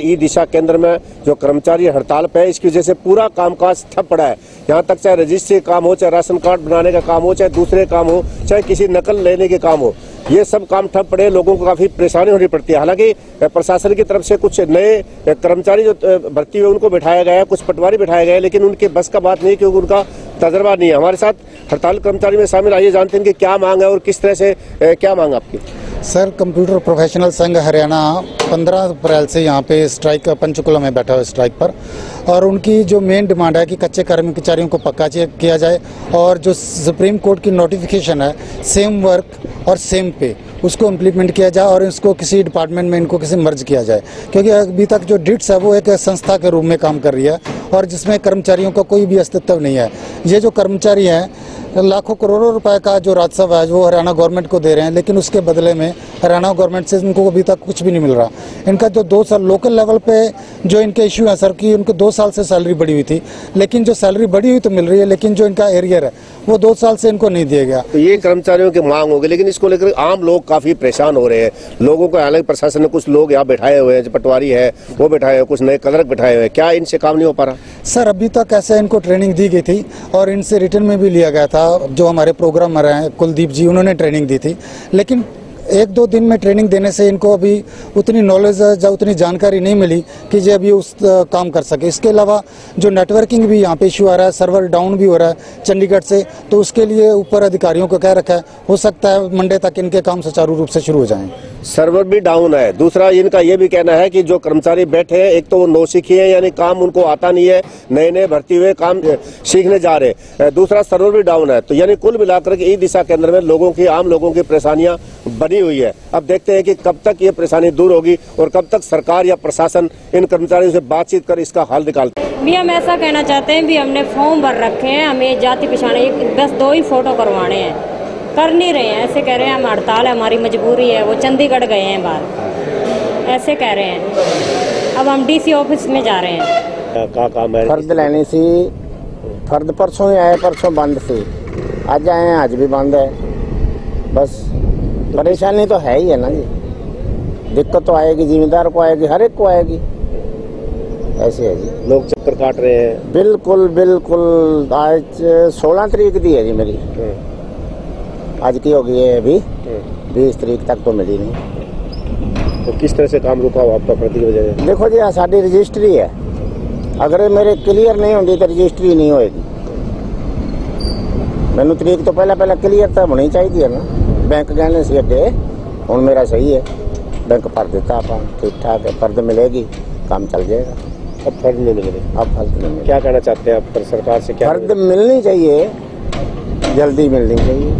ई-दिशा केंद्र में जो कर्मचारी हड़ताल पे है, इसकी वजह से पूरा कामकाज ठप पड़ा है। यहाँ तक चाहे रजिस्ट्री काम हो, चाहे राशन कार्ड बनाने का काम हो, चाहे दूसरे काम हो, चाहे किसी नकल लेने के काम हो, ये सब काम ठप पड़े। लोगों को काफी परेशानी होनी पड़ती है। हालांकि प्रशासन की तरफ से कुछ नए कर्मचारी जो भर्ती हुए उनको बिठाया गया है, कुछ पटवारी बिठाए गए, लेकिन उनके बस का बात नहीं, क्योंकि उनका तजर्बा नहीं है। हमारे साथ हड़ताल कर्मचारी में शामिल, आइए जानते हैं कि क्या मांग है और किस तरह से क्या मांग आपकी। सर, कंप्यूटर प्रोफेशनल संघ हरियाणा 15 अप्रैल से यहाँ पे स्ट्राइक पंचकुला में बैठा हुआ स्ट्राइक पर, और उनकी जो मेन डिमांड है कि कच्चे कर्मचारियों को पक्का किया जाए और जो सुप्रीम कोर्ट की नोटिफिकेशन है सेम वर्क और सेम पे, उसको इम्प्लीमेंट किया जाए और इसको किसी डिपार्टमेंट में इनको किसी मर्ज किया जाए। क्योंकि अभी तक जो डिट्स है वो एक संस्था के रूप में काम कर रही है और जिसमें कर्मचारियों का कोई भी अस्तित्व नहीं है। ये जो कर्मचारी हैं लाखों करोड़ों रुपए का जो राजस्व है वो हरियाणा गवर्नमेंट को दे रहे हैं, लेकिन उसके बदले में हरियाणा गवर्नमेंट से इनको अभी तक कुछ भी नहीं मिल रहा। इनका जो 2 साल लोकल लेवल पे जो इनके इश्यू है सर कि उनको 2 साल से सैलरी बढ़ी हुई थी, लेकिन जो सैलरी बढ़ी हुई तो मिल रही है, लेकिन जो इनका एरियर है वो 2 साल से इनको नहीं दिया गया। तो ये कर्मचारियों की मांग होगी, लेकिन इसको लेकर आम लोग काफी परेशान हो रहे हैं। लोगों को हालांकि प्रशासन ने कुछ लोग यहाँ बैठाए हुए हैं, जो पटवारी है वो बैठाए हुए, कुछ नए क्लर्क बैठाए हुए हैं, क्या इनसे काम नहीं हो पा रहा? सर, अभी तक ऐसे इनको ट्रेनिंग दी गई थी और इनसे रिटर्न में भी लिया गया था। जो हमारे प्रोग्रामर हैं कुलदीप जी, उन्होंने ट्रेनिंग दी थी, लेकिन 1-2 दिन में ट्रेनिंग देने से इनको अभी उतनी नॉलेज या उतनी जानकारी नहीं मिली कि ये अभी उस काम कर सके। इसके अलावा जो नेटवर्किंग भी यहाँ पे इशू आ रहा है, सर्वर डाउन भी हो रहा है चंडीगढ़ से, तो उसके लिए ऊपर अधिकारियों को कह रखा है, हो सकता है मंडे तक इनके काम सुचारू रूप से शुरू हो जाएं। सर्वर भी डाउन है। दूसरा इनका ये भी कहना है कि जो कर्मचारी बैठे हैं, एक तो वो नौसिखी है, यानी काम उनको आता नहीं है, नए भर्ती हुए काम सीखने जा रहे। दूसरा सर्वर भी डाउन है। तो यानी कुल मिलाकर के ई-दिशा केंद्र में लोगों की, आम लोगों की परेशानियां बनी हुई है। अब देखते हैं कि कब तक ये परेशानी दूर होगी और कब तक सरकार या प्रशासन इन कर्मचारियों से बातचीत कर इसका हल निकालते हैं। भी हम ऐसा कहना चाहते हैं भी हमने फॉर्म भर रखे हैं, हमें जाति पहचान बस 2 ही फोटो करवाने हैं, कर नहीं रहे हैं। ऐसे कह रहे हैं हम हड़ताल है, हमारी मजबूरी है, वो चंडीगढ़ गए हैं बाहर, ऐसे कह रहे हैं। अब हम डीसी ऑफिस में जा रहे हैं। क्या काम है? फर्द लेनी सी, फर्द परसों ही आए, परसों बंद सी, आज आए हैं, आज भी बंद है। बस परेशानी तो है ही है ना जी, दिक्कत तो आएगी, जिम्मेदार को आएगी, हर एक को आएगी, ऐसे है जी। लोग चक्कर काट रहे हैं। बिल्कुल बिल्कुल। आज 16 तारीख दी है जी मेरी, आज की होगी है अभी, 20 तारीख तक तो मिली नहीं। तो किस तरह से काम रुका हुआ आपका प्रति वजह से? देखो जी, साड़ी रजिस्ट्री है, अगर मेरे क्लियर नहीं होती तो रजिस्ट्री नहीं होएगी। मैनू तरीक तो पहले क्लियर तो होनी चाहिए ना। बैंक कहने से अड्डे हूँ मेरा सही है, बैंक भर देता आप, ठीक ठाक है, फर्द मिलेगी, काम चल जाएगा। अब फर्द नहीं मिल रही, अब फर्द नहीं मिले। क्या कहना चाहते हैं आप सरकार से? क्या फर्द मिलनी चाहिए, जल्दी मिलनी चाहिए।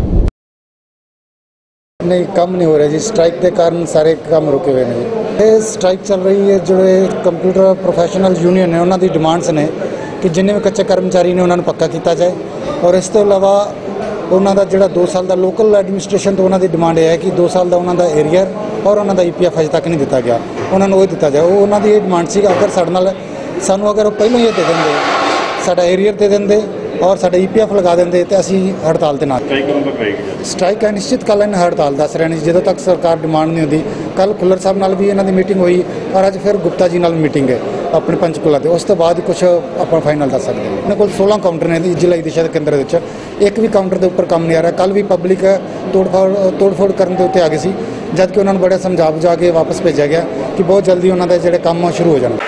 नहीं, कम नहीं हो रहा जी, स्ट्राइक के कारण सारे काम रुके हुए हैं जी। ये स्ट्राइक चल रही है, जो कंप्यूटर प्रोफेशनल यूनियन है उन्होंने डिमांड्स ने कि जिन्हें भी कच्चे कर्मचारी ने उन्होंने पक्का किया जाए, और इस तो इलावा उन्होंने जो 2 साल का लोकल एडमिनिस्ट्रेशन तो उन्होंने डिमांड है कि 2 साल का उन्होंने एरियर और उन्होंने EPF अजे तक नहीं दिता गया, उन्होंने वो दिता जाए। वो उन्होंने ये डिमांड सी, अगर सानू अगर पहलों ये दे देंगे, साडा एरियर दे देंगे और साडा EPF लगा देंगे तो असी हड़ताल ते ना स्ट्राइक है। निश्चितकालीन हड़ताल दस रहे हैं, जो तक सरकार डिमांड नहीं होती। कल खुल्लर साहब नाल भी इन्हों की मीटिंग हुई और अज फिर गुप्ता जी नाल मीटिंग है अपने पंचकुला के, उस तो बाद कुछ आप फाइनल दस सकते हैं। इन्होंने को 16 काउंटर ने जिला ई-दिशा केंद्र के, एक भी काउंटर के उपर काम नहीं आ रहा। कल भी पब्लिक तोड़-फोड़ करने के उत्ते आ गई सी, जबकि उन्होंने बड़े समझा बुझा के वापस भेजा गया कि बहुत जल्दी उन्होंने जोड़े काम शुरू हो जाए।